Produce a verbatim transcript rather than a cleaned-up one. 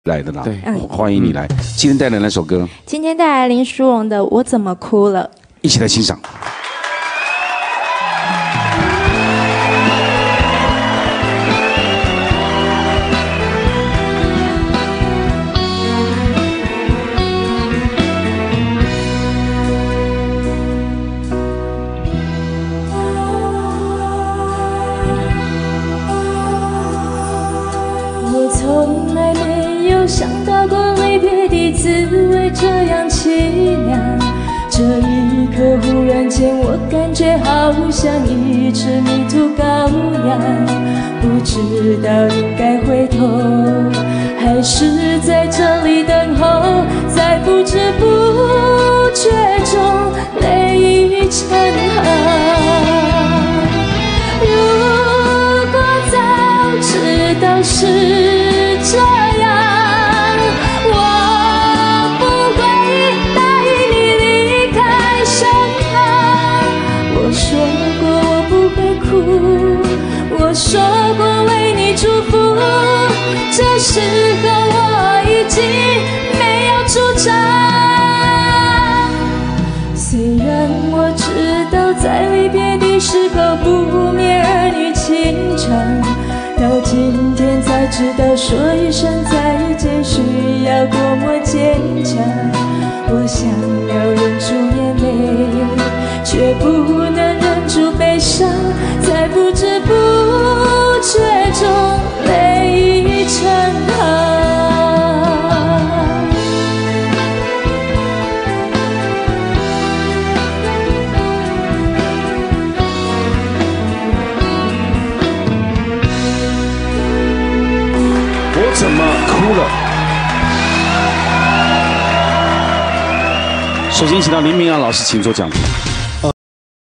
来的啦， 对， 欢迎你来。今天带来那首歌， 今天带来林淑荣的《我怎么哭了》， 一起来欣赏。 我从来没有想到过离别的滋味这样凄凉，这一刻忽然间我感觉好像一只迷途羔羊，不知道应该回头还是在这里等候，在不知不觉中泪已成行。如果早知道是这样，我不会答应你离开身旁。我说过我不会哭，我说过为你祝福，这时候我已经没有主张。虽然我知道在离别的时候不免儿女情长，到今天才知道说一声再见需要多么坚强。我想要忍住眼泪，却不能忍住悲伤，在不知不觉中泪已成行。 我怎么哭了？首先，请到林明阳老师，请做讲评。